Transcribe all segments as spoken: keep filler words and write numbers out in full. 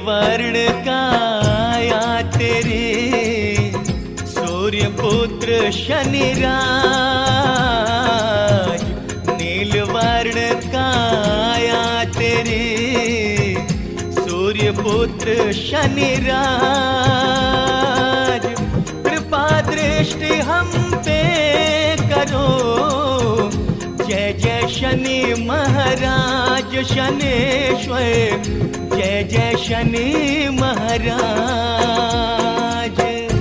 वर्ण काया तेरे, सूर्य पुत्र शनिराज। नील वर्ण काया तेरे, सूर्य पुत्र शनिराज। कृपा दृष्टि हम पे करो, जय जय शनि महाराज शनेश्वर, जय जय शनि महाराज।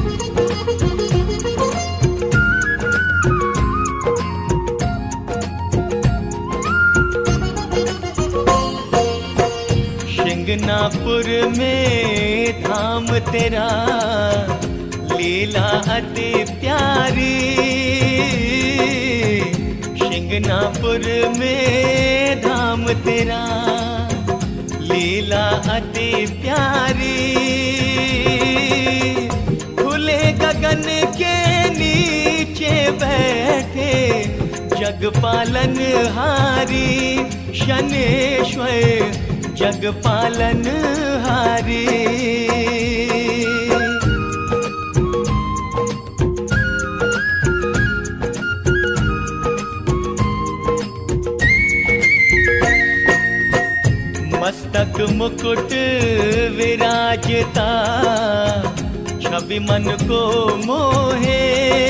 शिंगनापुर में धाम तेरा, लीला अति प्यारी। शिंगनापुर में धाम तेरा, लीला अति प्यारी। खुले गगन के नीचे बैठे, जगपालन हारी शनेश्वर, जगपालन हारी। मस्तक मुकुट विराजता, छवि मन को मोहे।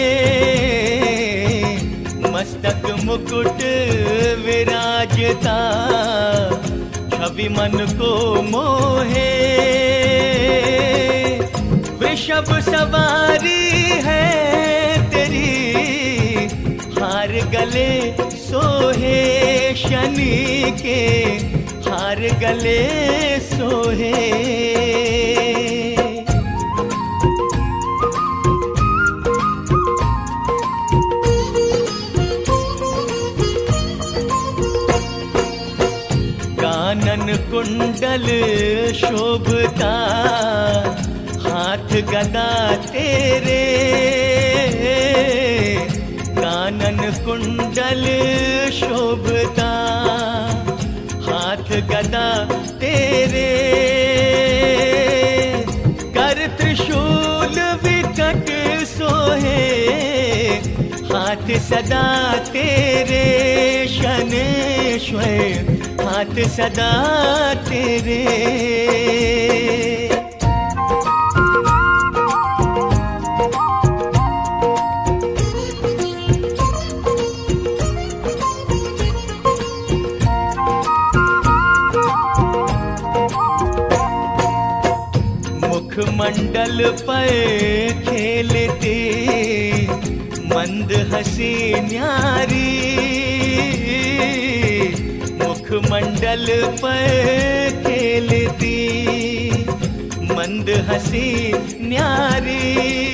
मस्तक मुकुट विराजता, छवि मन को मोहे। वृषभ सवारी है तेरी, हार गले सोहे शनि के, हार गले सोहे। कानन कुंडल शोभता, हाथ गदा तेरे। कानन कुंडल शोभता, हाथ गदा तेरे। कर त्रिशूल विकट सोहे, हाथ सदा तेरे शनेश्वर, हाथ सदा तेरे। मुखमंडल पर खेलते, मंद हंसी न्यारी। मुखमंडल पर खेलती, मंद हंसी न्यारी।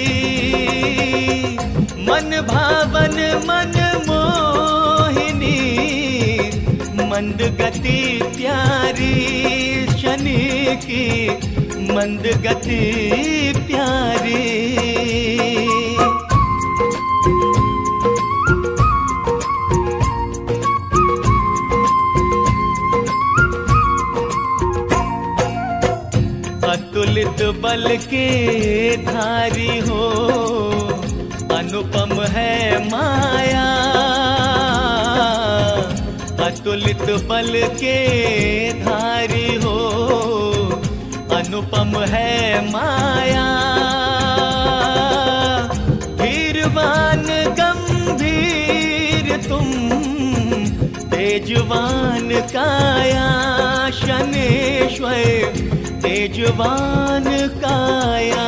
मन भावन मन मोहिनी, मंद गति प्यारी शनि की, मंद गति प्यारी। अतुलित बल के धारी हो, अनुपम है माया। अतुलित बल के धारी हो, अनुपम है माया। धीरवान गंभीर तुम, तेजवान काया शनेश्वर, तेजवान काया।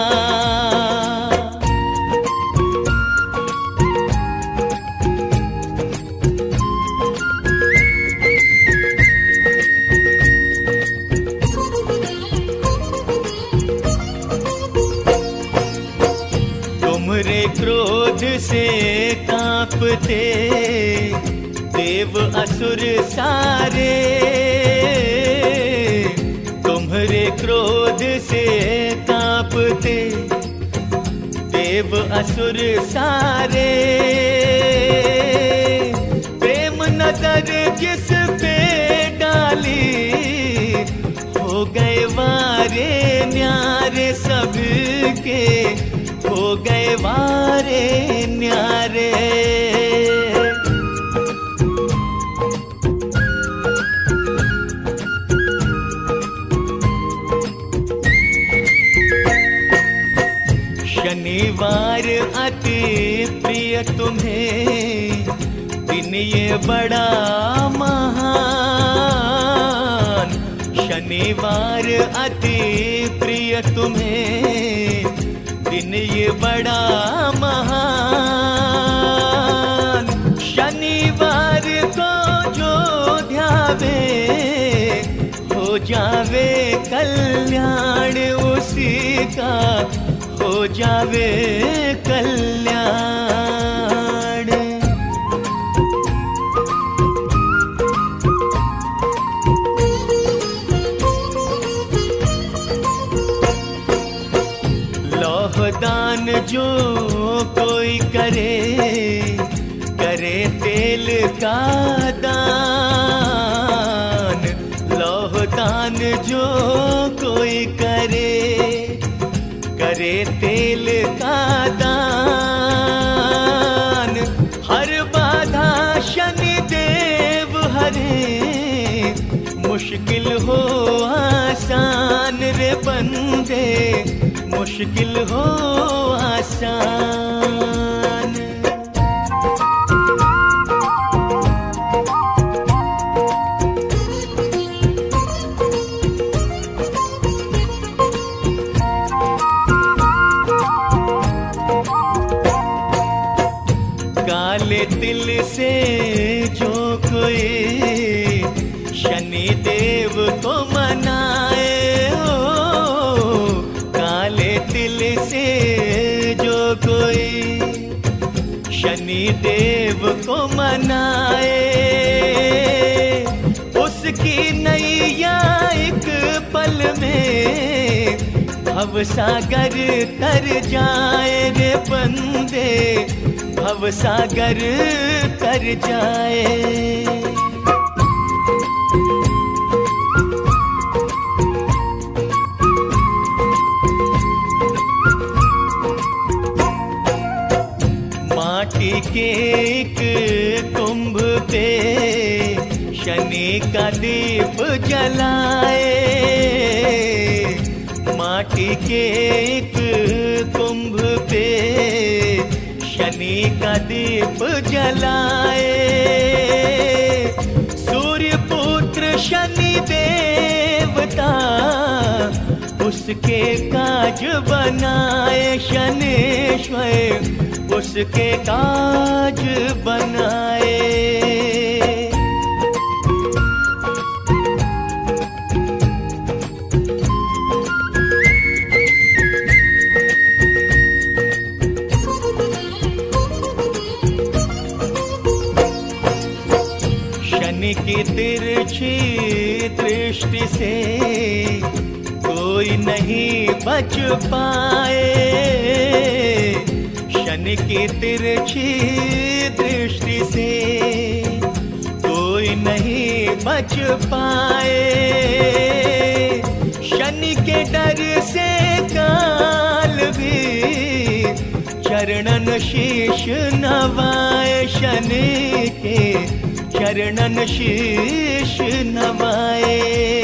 तुम्हारे क्रोध से कांपते, देव असुर सारे। तुम्हारे क्रोध से कांपते, देव असुर सारे। प्रेम नजर जिस पे डाली, हो हो गए वारे न्यारे सबके, हो गए वारे न्यारे। शनिवार अति प्रिय तुम्हें, दिन ये बड़ा महान। शनिवार अति प्रिय तुम्हें, दिन ये बड़ा महान। शनिवार को जो ध्यावे, हो जावे कल्याण उसी का, हो जावे कल्याण। लौह दान जो कोई करे, करे तेल का दान। लौह दान जो कोई करे, करे तेल का दान। हर बाधा शनि देव हरे, मुश्किल हो आसान रे बंदे, मुश्किल हो आसान। काले तिल से जो कोई शनि देव को मनाए हो, काले तिल से जो कोई शनि देव को मनाए, उसकी नैया एक पल में भव सागर तर जाए रे बंदे, भव सागर तर जाए। माटी के एक कुंभ पे शनि का दीप जलाए, माटी के एक कुंभ पे शनि का दीप जलाए। सूर्य पुत्र शनि देवता, उसके काज बनाए शनेश्वर, उसके काज बनाए। शनि की तिरछी दृष्टि से कोई नहीं बच पाए, शनि की तिरछी दृष्टि से कोई नहीं बच पाए। शनि के डर से काल भी चरणन शीश नवाए, शनि के चरणन शीश नवाए।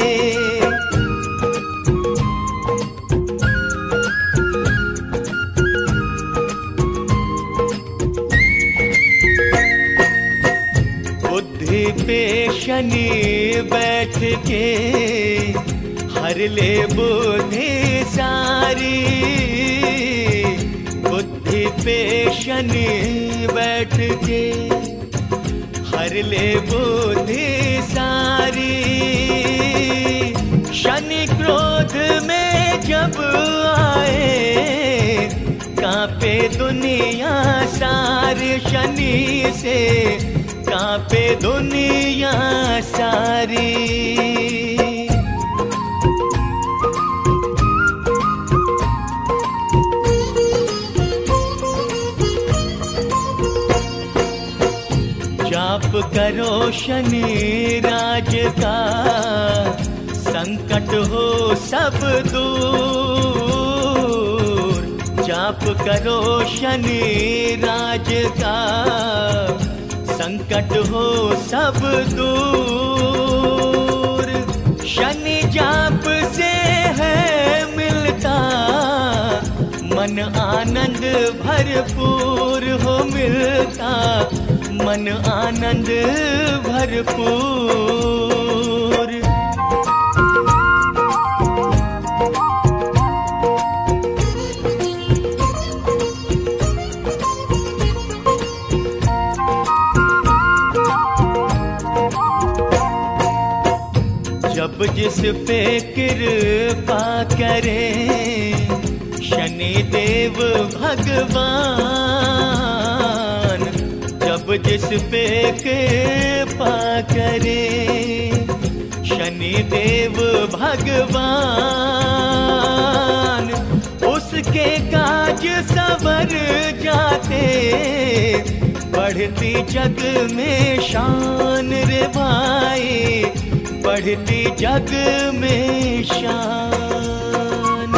बुद्धि पे शनि बैठ के हर ले बुद्धि सारी, बुद्धि पे शनि बैठ के हर ले बुद्धि सारी। शनि क्रोध में जब आए, कांपे दुनिया सारी, शनि से कांपे दुनिया सारी। जाप करो शनि राज का, संकट हो सब दूर, जाप करो शनि राज का, संकट हो सब दूर। शनि जाप से है मिलता, मन आनंद भरपूर हो मिलता, मन आनंद भरपूर। जब जिस पे कृपा करे शनि देव भगवान, जब जिस पे कृपा करे शनि देव भगवान, उसके काज सवर जाते, बढ़ती जग में शान रे भाई, बढ़ती जग में शान।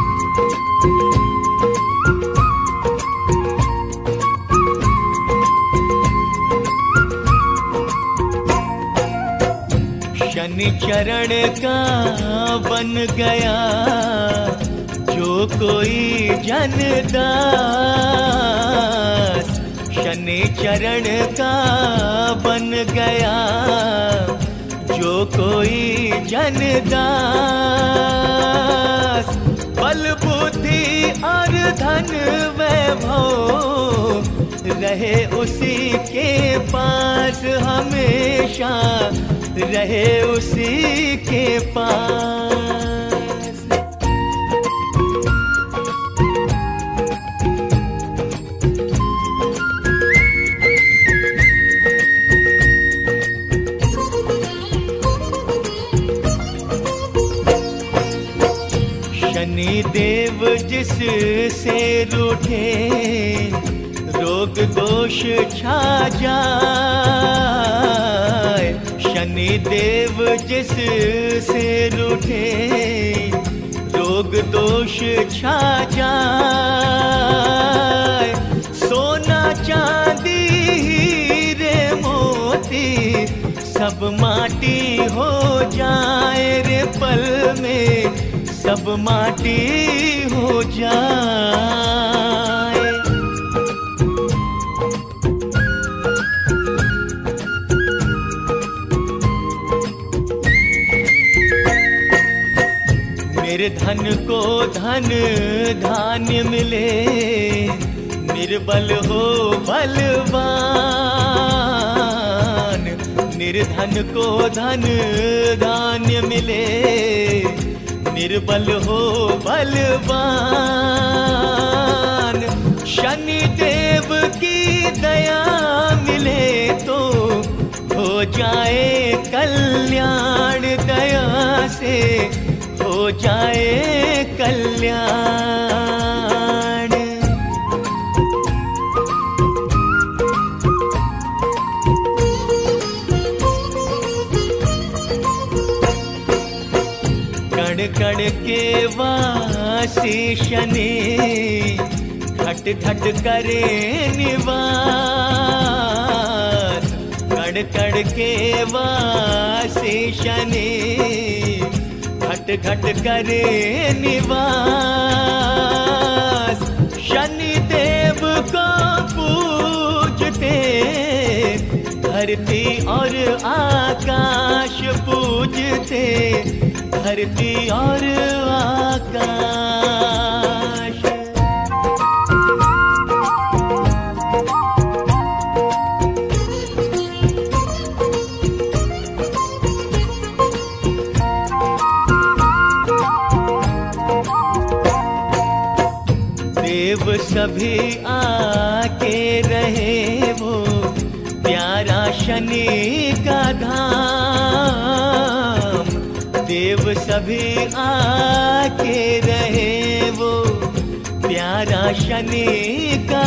शनि चरण का बन गया जो कोई जनदास, शनि चरण का बन गया जो कोई जनदास। बल बुद्धि और धन वैभव रहे उसी के पास, हमेशा रहे उसी के पास। शनि देव जिस से रूठे रोग दोष छा जाए, शनि देव जिस से रूठे रोग दोष छा जाए। सोना चांदी हीरे मोती सब माटी हो जाए रे पल में, सब माटी हो जाए। निर्धन को धन धान्य मिले, निर्बल हो बलवान, निर्धन को धन धान्य मिले, निर्बल हो बलवान। शनि देव की दया मिले तो हो जाए कल्याण, दया से हो जाए कल्याण। कण कण के वासी शनि घट घट करे निवास, कण कण के वासी शनि घट घट करे निवास। शनि देव को पूजते धरती और आकाश पूजते, धरती और आकाश। देव सभी आके रहे वो प्यारा शनि का धाम, देव सभी आके रहे वो प्यारा शनि का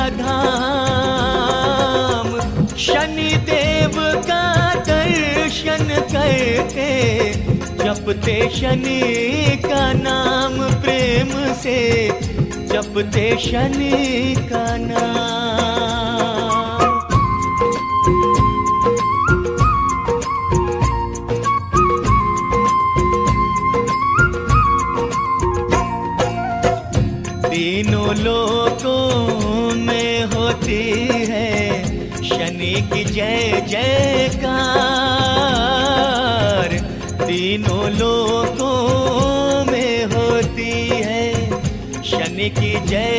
धाम। शनि देव का दर्शन करके जपते शनि का नाम प्रेम से, जपते शनि का नाम। तीनों लोकों में होती है शनि की जय जयकार। तीनों लोकों में होती है शनि की जय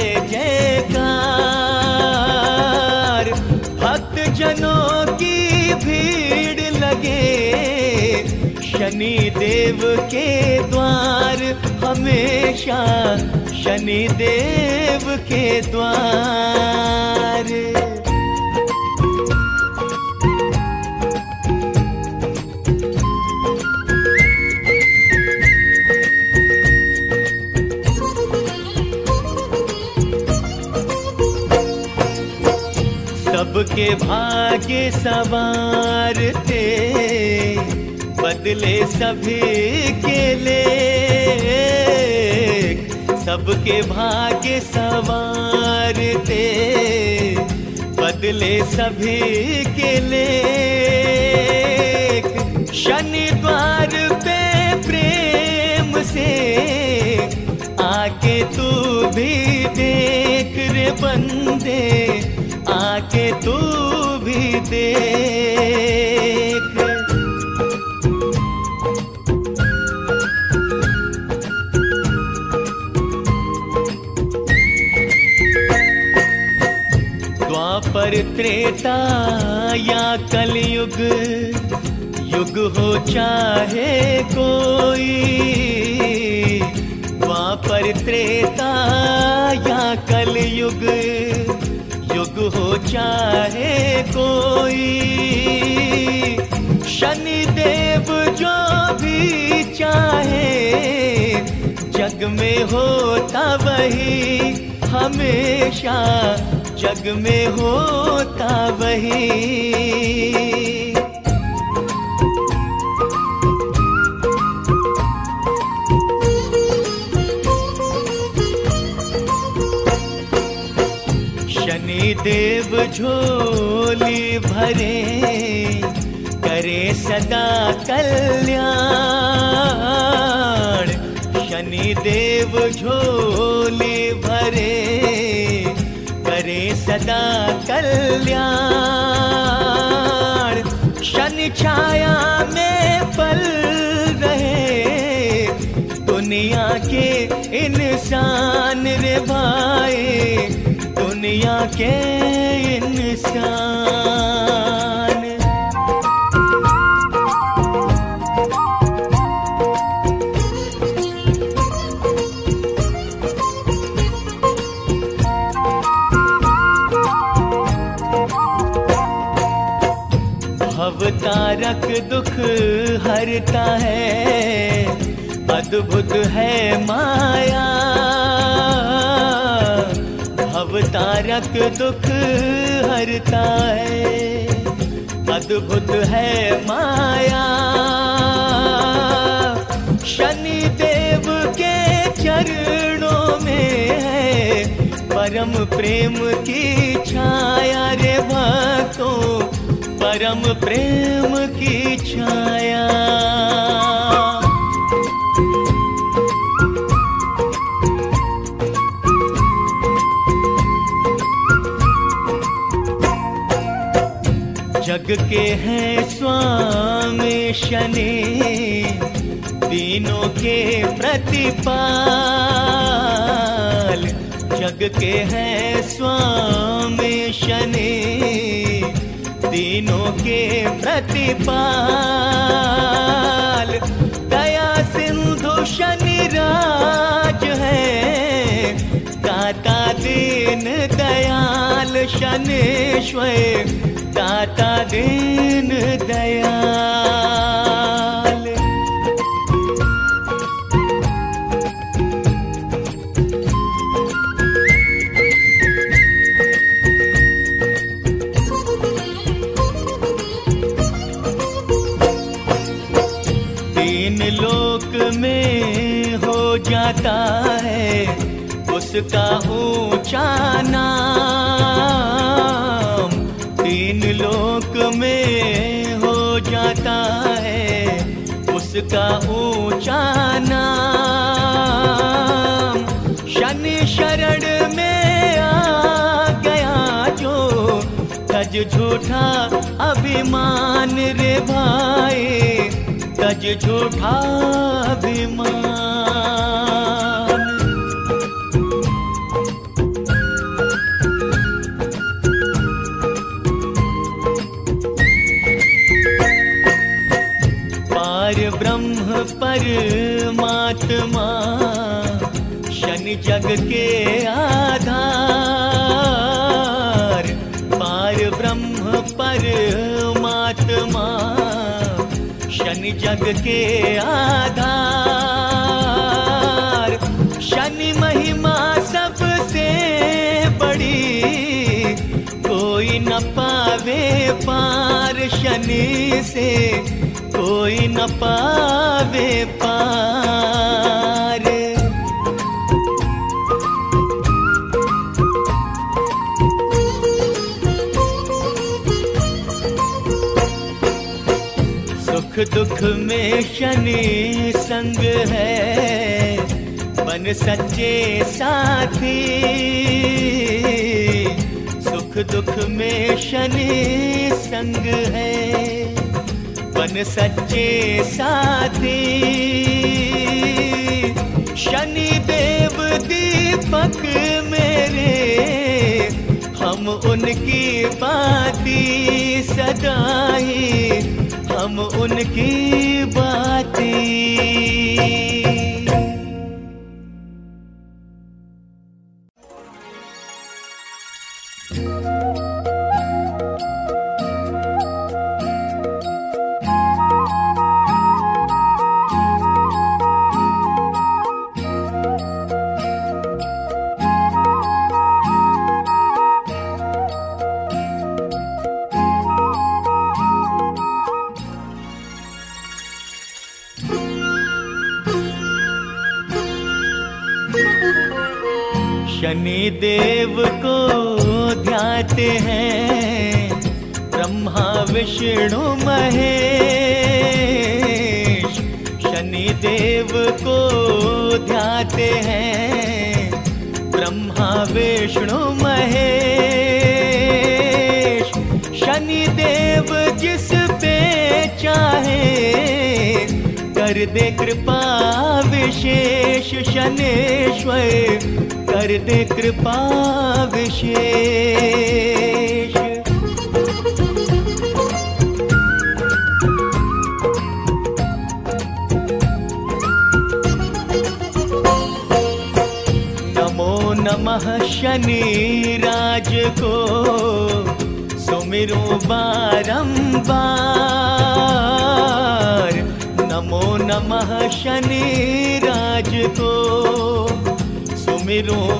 जयकार। भक्त जनों की भीड़ लगे शनि देव के द्वार, हमेशा शनि देव के द्वार। सबके भाग्य संवारते, बदले सभी के लेख। सबके भाग्य संवारते, बदले सभी के लेख। शनि द्वार पे प्रेम से आके तू भी देख रे बंदे, आके तू भी देख। द्वापर त्रेता या कलयुग, युग हो चाहे कोई। द्वापर त्रेता या कलयुग, युग हो चाहे कोई। शनि देव जो भी चाहे जग में होता वही, हमेशा जग में होता वही। शनि देव झोली भरे, करे सदा कल्याण। शनि देव झोली भरे, करे सदा कल्याण। शनि छाया में पल रहे दुनिया के इंसान रे भाई, दुनिया के इंसान। भवतारक दुख हरता है, अद्भुत है माया। भवतारक दुख हरता है, अद्भुत है माया। शनि देव के चरणों में है परम प्रेम की छाया रे भक्तों, परम प्रेम की छाया। जग के हैं स्वामी शनि, तीनों के प्रतिपाल। जग के हैं स्वामी शनि, तीनों के प्रतिपाल। दया सिंधु शनि राज है, दाता दीन दयाल शनेश्वर, दाता दीन दयाल। तीन लोग उसका ऊंचा नाम तीन लोक में हो जाता है। उसका ऊंचा नाम शनि शरण में आ गया जो, तज झूठा अभिमान रे भाई, तज झूठा अभिमान। पार ब्रह्म परमात्मा शनि जग के आधार। पार ब्रह्म परमात्मा शनि जग के आधार। शनि महिमा सबसे बड़ी, कोई न पावे पार शनि से, कोई न पावे पार। सुख दुख में शनि संग है, बन सच्चे साथी। सुख दुख में शनि संग है, बन सच्चे साथी। शनि देव दीपक मेरे, हम उनकी बाती सदा ही, हम उनकी बाती। शनि देव को ध्याते हैं ब्रह्मा विष्णु महेश। शनि देव को ध्याते हैं ब्रह्मा विष्णु महेश। शनि देव जिस पे चाहे कर दे कृपा विशेष। शनेश्वर कर दे कृपा विशेष। नमो नमः शनि राज को सुमिरो बारंबार। नमो नमः शनि राज को सुमिरो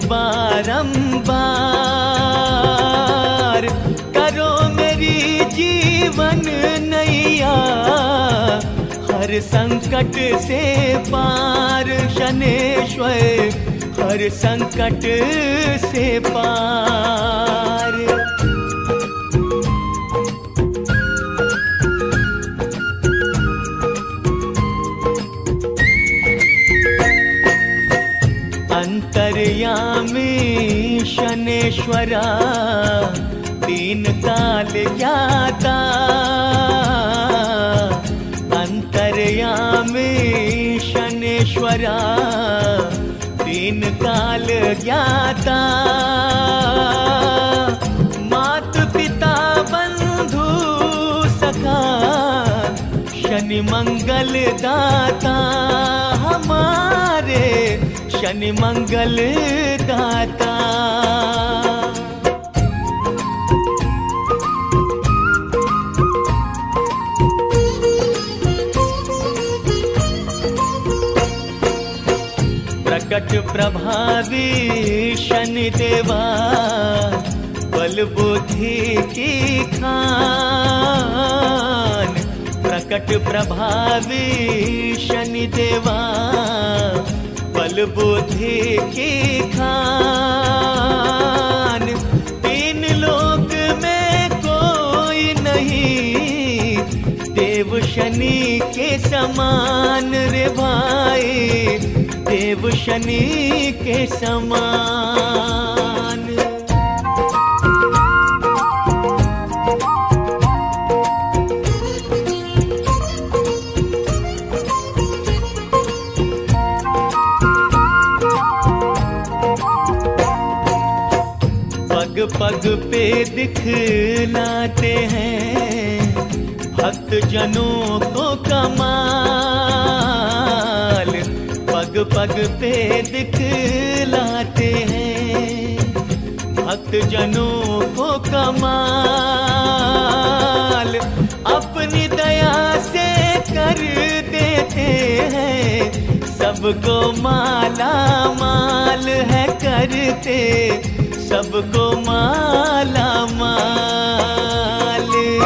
बारंबार। करो मेरी जीवन नैया हर संकट से पार। शनेश्वर हर संकट से पार। अंतर्यामी शनेश्वरा तीन काल ज्ञाता। अंतर्यामी शनेश्वरा तीन काल ज्ञाता। मात पिता बंधु सखा शनि मंगल दाता हमारे। शनि मंगल दाता। प्रकट प्रभावी शनि देवा बल बुद्धि की खान। प्रकट प्रभावी शनि देवा बल बुद्धि की खान, तीन लोक में कोई नहीं देव शनि के समान रे भाई, देव शनि के समान। पग पग पे दिखलाते हैं भक्त जनों को कमाल, पग पग पे दिखलाते हैं भक्त जनों को कमाल, अपनी दया से कर देते हैं सबको माला माल है करते, सबको माला माल।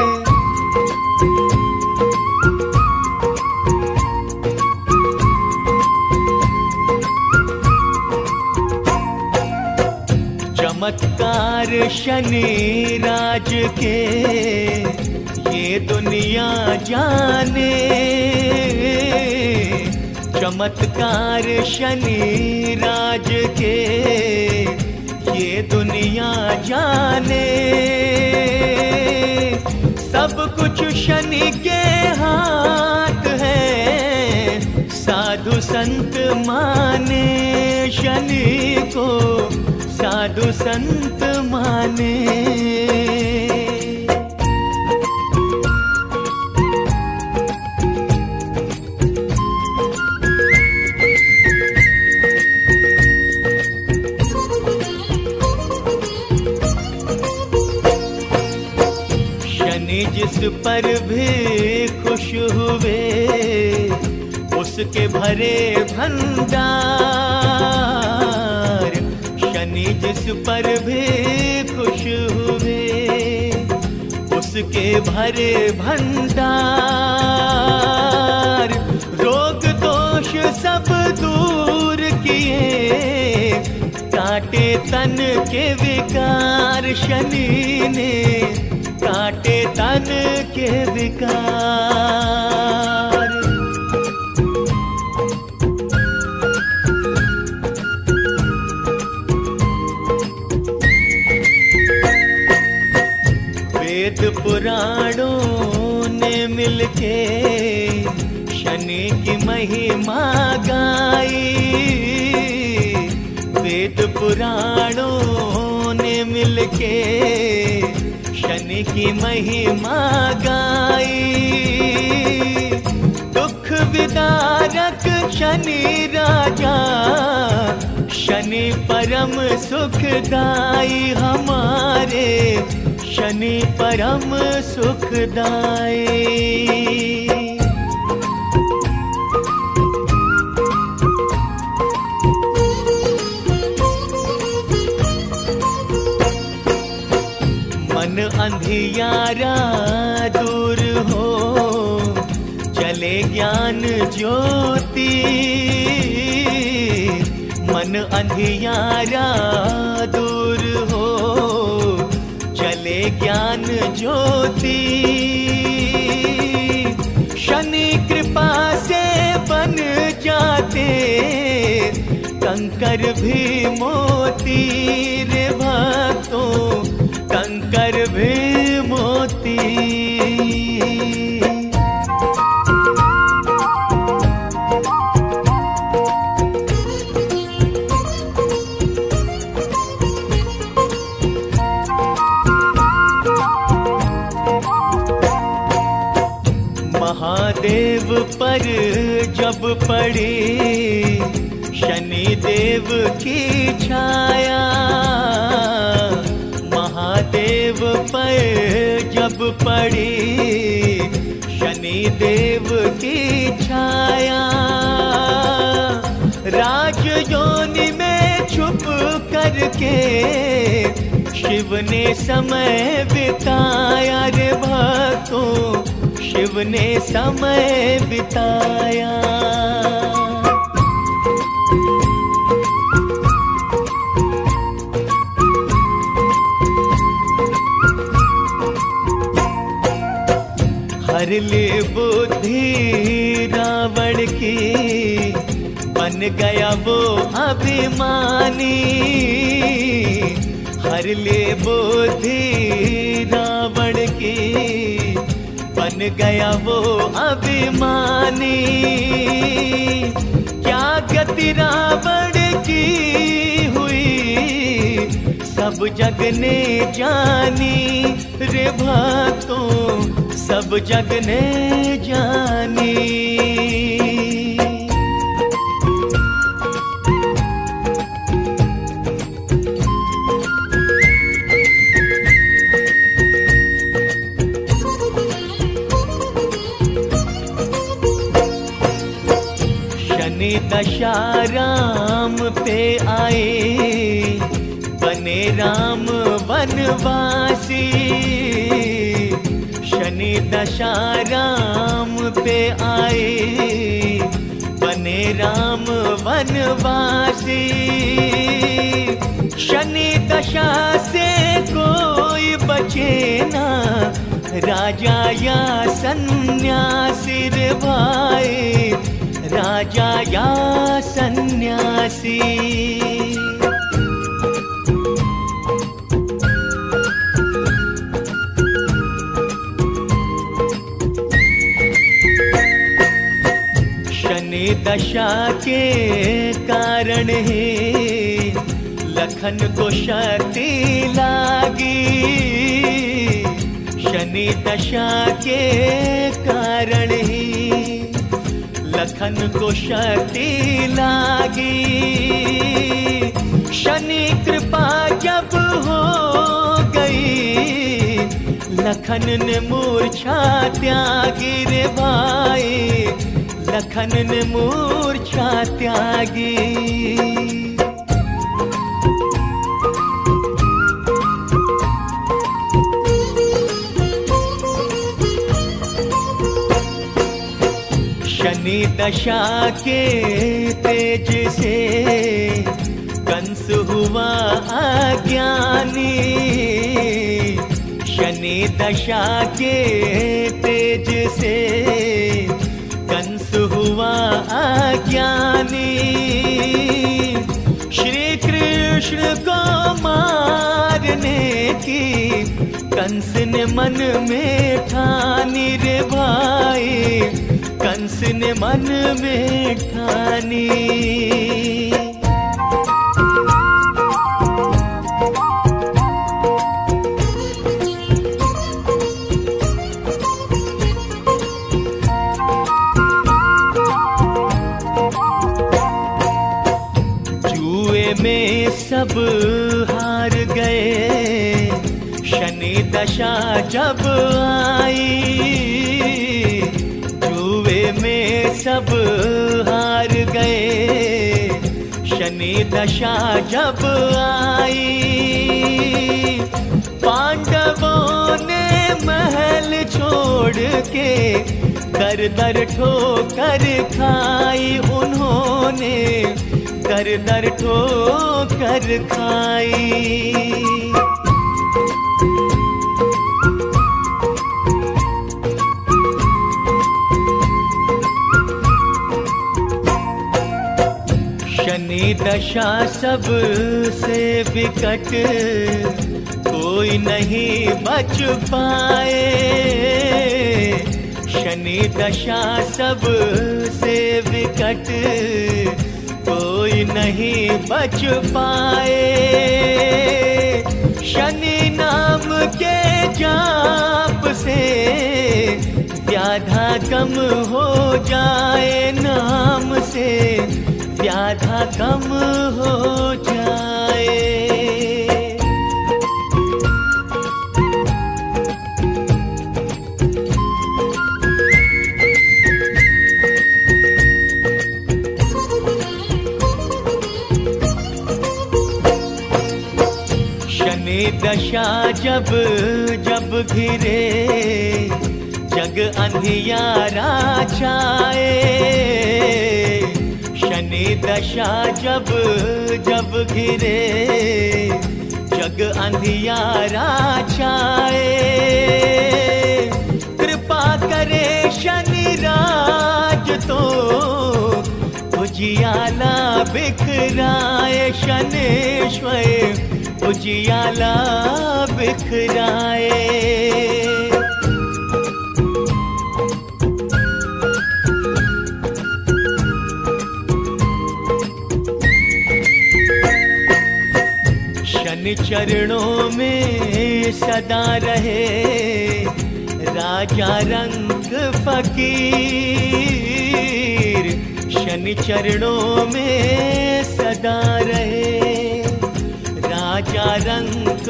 चमत्कार शनि राज के ये दुनिया जाने, चमत्कार शनि राज के ये दुनिया जाने, सब कुछ शनि के हाथ है, साधु संत माने शनि को, साधु संत माने। जिस पर भी खुश हुए उसके भरे भंडार, शनि जिस पर भी खुश हुए उसके भरे भंडार, रोग दोष सब दूर किए काटे तन के विकार शनि ने, काटे तन के विकार। वेद पुराणों ने मिलके शनि की महिमा गाई, वेद पुराणों ने मिलके शनि की महिमा गाई, दुख विदारक शनि राजा, शनि परम सुखदाई हमारे, शनि परम सुखदाई। मन अंधियारा दूर हो चले ज्ञान ज्योति, मन अंधियारा दूर हो चले ज्ञान ज्योति, शनि कृपा से बन जाते कंकर भी मोती रे भक्तों, कंकर भी मोती। महादेव पर जब पड़ी शनि देव की छाया, महादेव पर जब पड़ी शनि देव की छाया, राज योनि में छुप करके शिव ने समय बिताया रे भक्तों, शिव ने समय बिताया। हर ले बुद्धि रावण की, बन गया वो अभिमानी। हर ले बुद्धि रावण की, बन गया वो अभिमानी। क्या गति रावण की हुई, सब जग ने जानी रे भक्तों, सब जग ने जानी। शनि दशा राम पे आए, बने राम वनवासी। शनि दशा राम पे आए, बने राम वनवासी। शनि दशा से कोई बचे ना, राजा या सन्यासी रे भाई, राजा या सन्यासी। शनि दशा के कारण ही लखन को शक्ति लागी। शनि दशा के कारण ही लखन को शक्ति लागी। शनि कृपा जब हो गई, लखन ने मूर्छा त्यागी रे भाई, लखन ने मूर्छा त्यागी। शनि दशा के तेज से कंस हुआ अज्ञानी। शनि दशा के तेज से कंस हुआ अज्ञानी। श्री कृष्ण को मारने की कंस ने मन में ठानी रे भाई, कंस ने मन में ठानी। में सब हार गए, शनि दशा जब आई। जुए में सब हार गए, शनि दशा जब आई। पांडवों ने महल छोड़ के दर दर ठोकर खाई उन्होंने, दर दर ठोकर खाई। शनि दशा सब से विकट, कोई नहीं बच पाए। शनि दशा सब से विकट, कोई नहीं बच पाए। शनि नाम के जाप से व्याधा कम हो जाए, नाम से व्याधा कम हो जाए। शनि दशा जब जब घिरे, जग अंधियारा छाए। शनि दशा जब जब घिरे, जग अंधियारा छाए। कृपा करे बिखराए शनेश्वर उजियाला बिखराए। शनि चरणों में सदा रहे राजा रंग फकीर। शनि चरणों में सदा रहे राजा रंग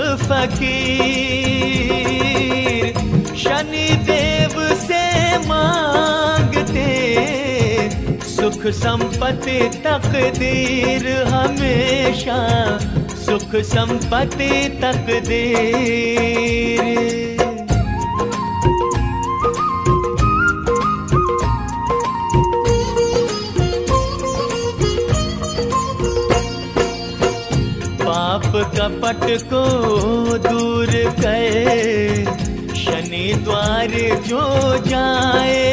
फकीर। शनि देव से मांगते सुख संपत्ति तकदीर, हमेशा सुख संपत्ति तकदीर। पाप कपट को दूर करे शनि द्वार जो जाए।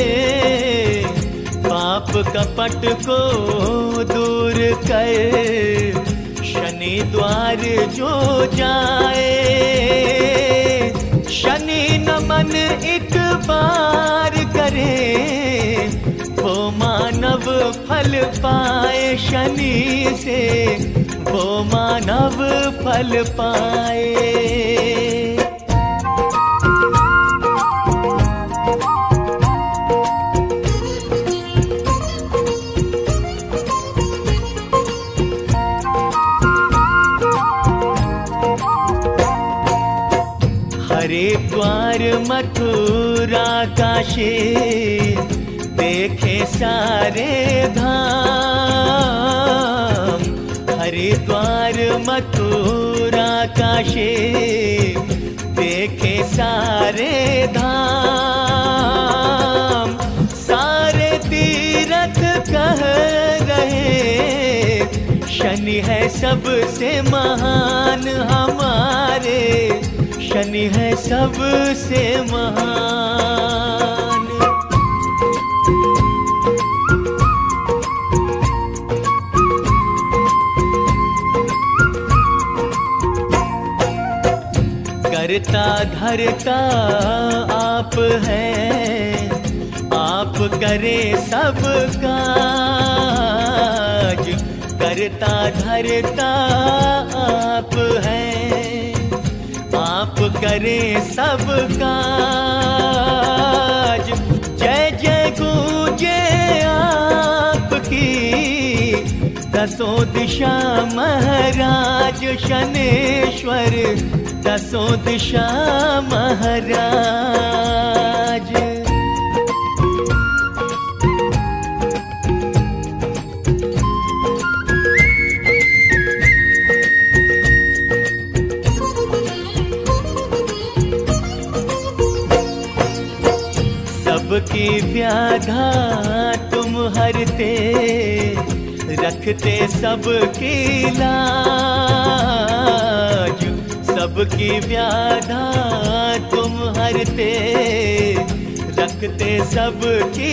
पाप कपट को दूर करे शनि द्वार जो जाए। शनि नमन एक बार करे वो मानव फल पाए। शनि से वो मानव फल पाए। हरिद्वार मथुरा काशी देखे सारे धाम। हरिद्वार मथुरा काशी देखे सारे धाम। सारे तीर्थ कह रहे शनि है सबसे महान हमारे। शनि है सबसे महान। करता धरता आप हैं, आप करे सब काज। करता धरता आप हैं, आप करे सब काज। जय जय गूंजे आपकी दसों दिशा महाराज। शनेश्वर दसों दिशा महाराज। सबकी व्याधा तुम हरते, रखते सबकी लाज। सबकी व्याधा तुम हरते, रखते सबकी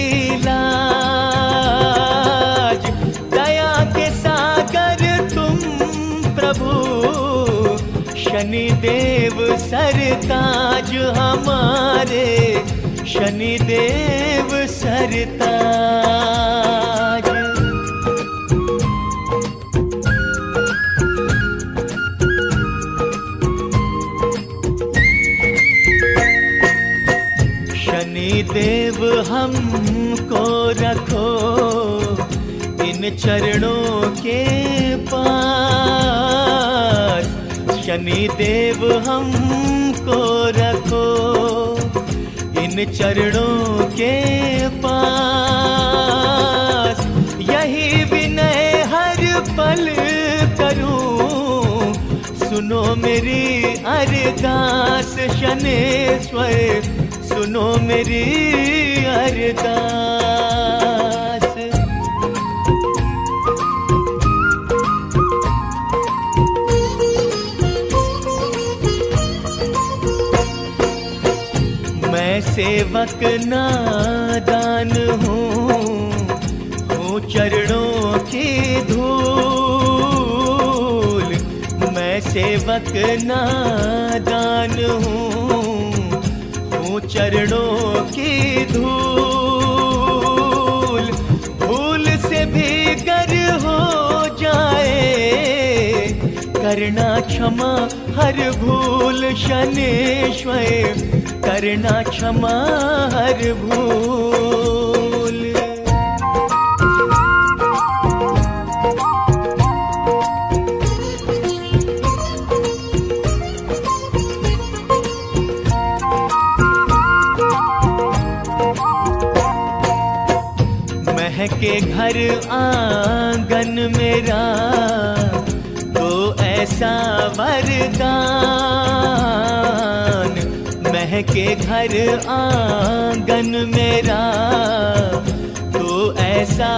लाज। दया के सागर तुम प्रभु, शनि देव सरताज हमारे। शनि देव सरताज। शनि देव हमको रखो इन चरणों के पास। शनि देव हमको रखो इन चरणों के पास। यही विनय हर पल करूं, सुनो मेरी अरदास। शनेश्वर सुनो मेरी अरदास। मैं सेवक नादान हूँ, हूँ हूँ चरणों की धूल, मैं सेवक नादान हूँ। हूँ चरणों की धूल, भूल से भी गर हो जाए, करना क्षमा हर भूल शनेश्वर, करना क्षमा हर भूल। महके घर आंगन मेरा तो ऐसा वरदान, महके घर आंगन मेरा तो ऐसा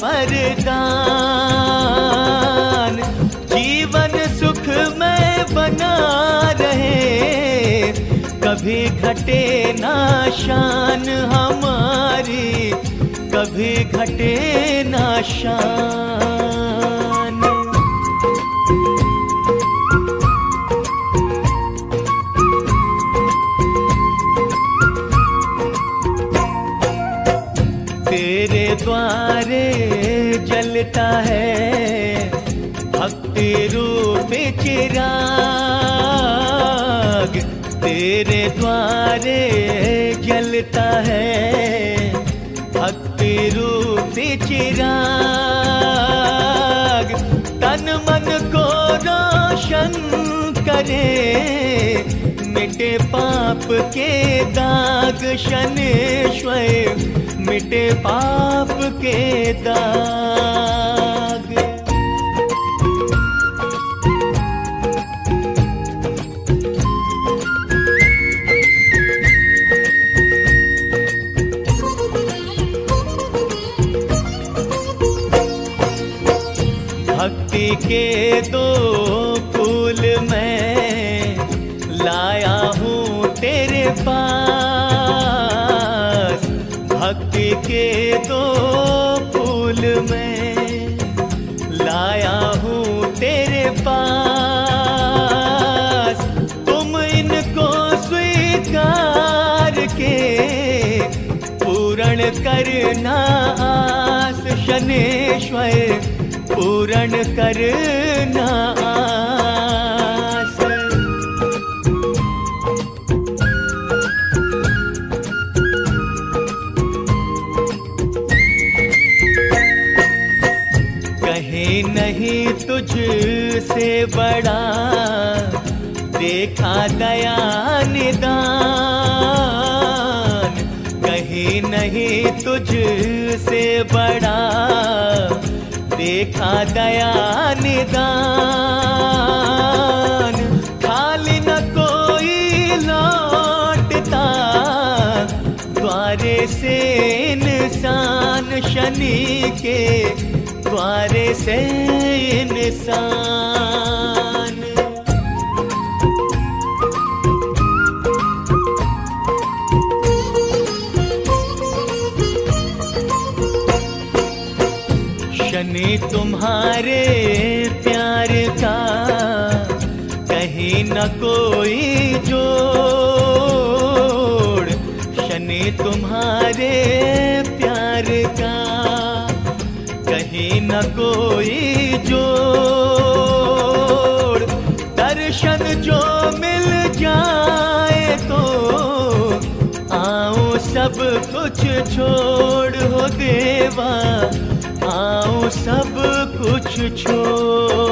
वरदान, जीवन सुख में बना रहे, कभी घटे ना शान हमारी, कभी घटे ना शान। तेरे द्वारे जलता है भक्ति रूपी चिराग, तेरे द्वारे जलता है भक्ति रूपी चिराग, तन मन को रोशन करे, मिटे पाप के दाग शनेश्वर, मिटे पाप के दाग। भक्ति के दो फूल मैं लाया हूँ तेरे पास, भक्ति के दो फूल मैं लाया हूँ तेरे पास, तुम इनको स्वीकार के पूर्ण करना आस शनेश्वर, पूर्ण करना आस। कहीं नहीं तुझ से बड़ा देखा दया निदान, कहीं नहीं तुझ से बड़ा देखा दया निदान, खाली न कोई लौटता द्वारे से इंसान, शनि के द्वारे से इंसान। शनि तुम्हारे प्यार का कहीं न कोई जोड़, शनि तुम्हारे प्यार का कहीं न कोई जोड़, दर्शन जो मिल जाए तो आऊं सब कुछ छोड़ हो देवा, आऊं सब कुछ छोड़।